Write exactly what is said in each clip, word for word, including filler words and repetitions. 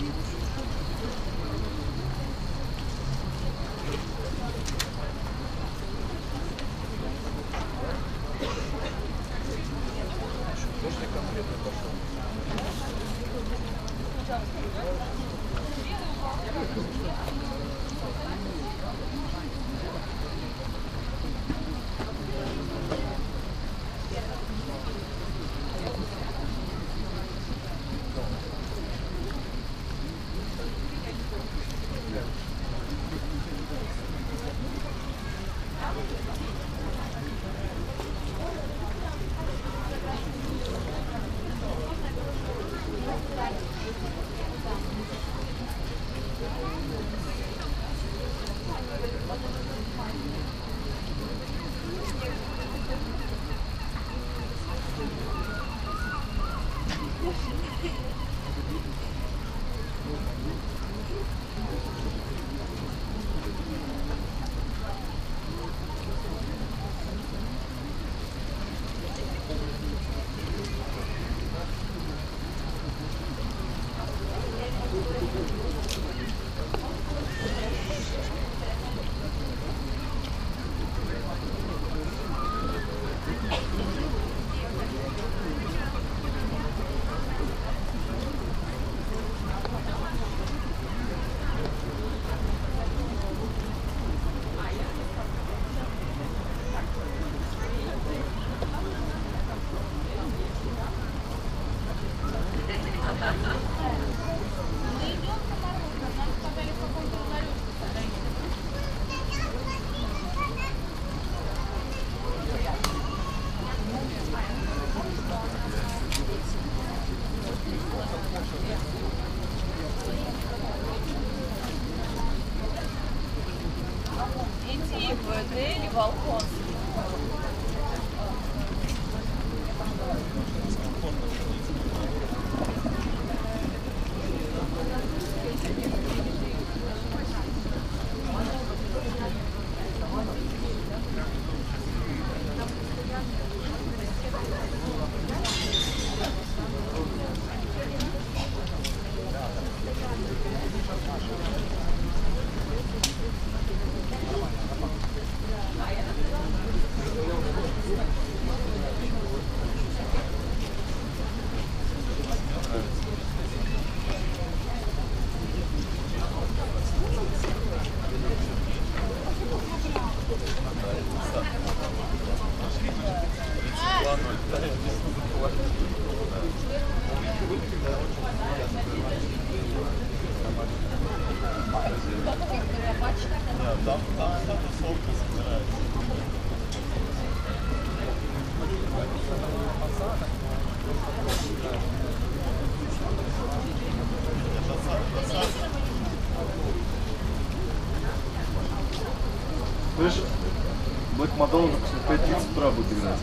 Слышь, Блэк Мадонна в пять тридцать утра будет играть.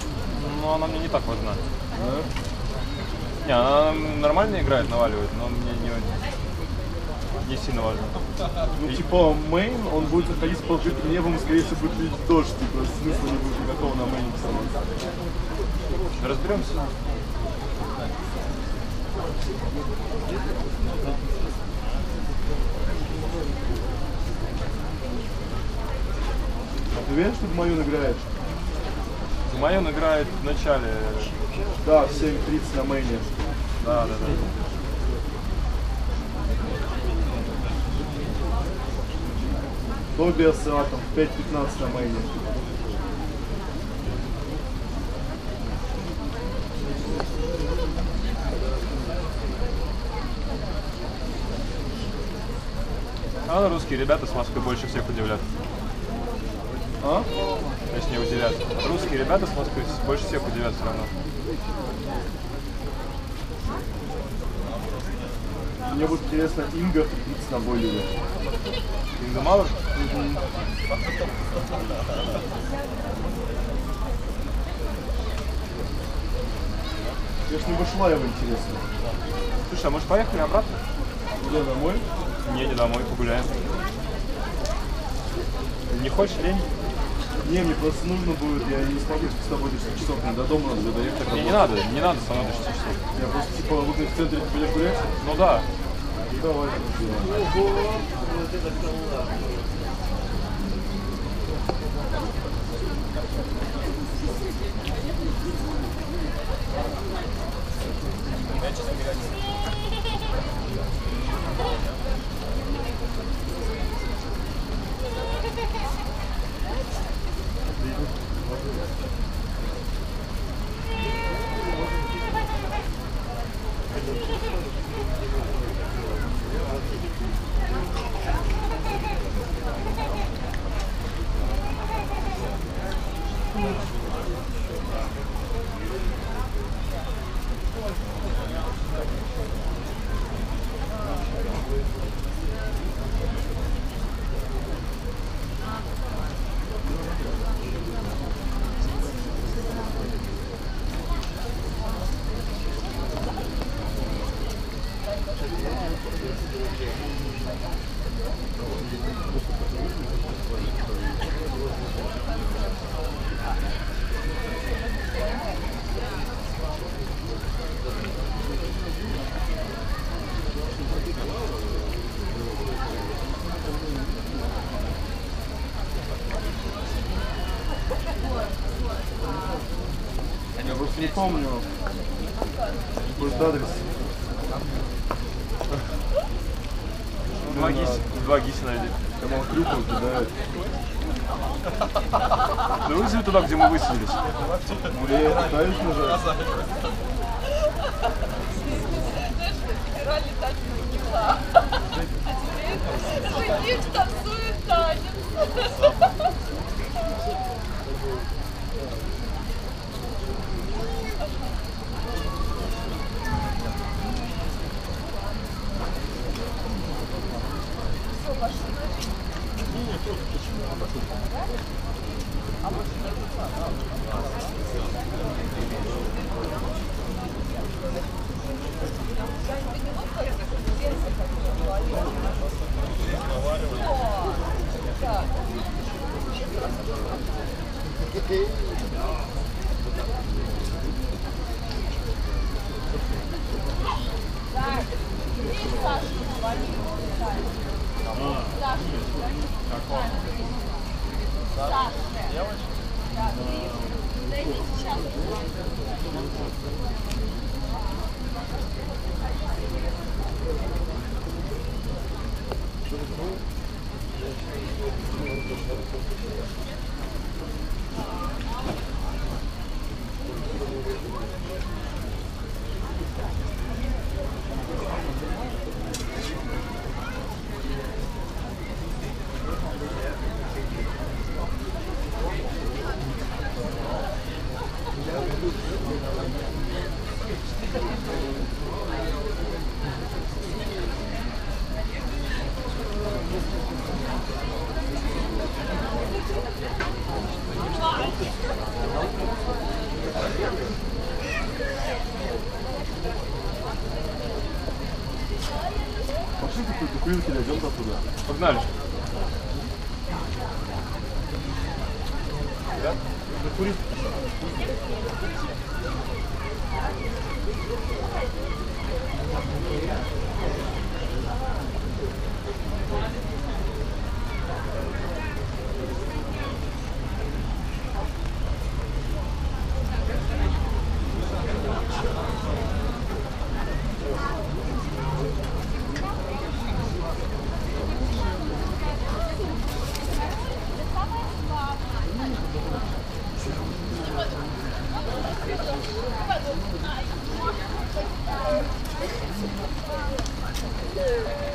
Ну, она мне не так важна. Да? Не, она нормально играет, наваливает, но мне не, не сильно важно. Ну, типа, мейн, он будет заходить с положительным небом, и, скорее всего, будет лить дождь, типа, смысла не будет никакого на мейне оставаться. Разберемся. Ты уверен, что Гмаюн играет? Гмаюн играет в начале. Да, в семь тридцать на мейне. Да, да, да. Тобиас Атом в пять пятнадцать на мейне. А русские ребята с Москвы больше всех удивляют. А? Точнее, удивят. Русские ребята с Москвы больше всех удивят все равно. Мне будет интересно Инга тридцать на бойлере. Инга Мауэр? Угу. Я ж не Башлаева интересно. Слушай, а может поехали обратно? Куда, домой? Не, не домой, погуляем. Не хочешь, лень? Не, мне просто нужно будет, я не смогу с тобой до шести часов, мне до дома надо доехать. Не, не надо, не надо со мной до шести часов. Я просто типа выгнать в центре, тебя гулять? Ну да. Давай. Ого! Вот это коллаж. Я просто не помню. Будет адрес. Два гиси, два гиси найди. Там он крюком кидает. Ну вызови туда, где мы высадились. Ну, я пытаюсь нажать. Федеральный танцевальный гимназ. Такой гид танцует танец. Пошли какую-то курилки дойдем до туда. Погнали. Да? Курить. Yeah.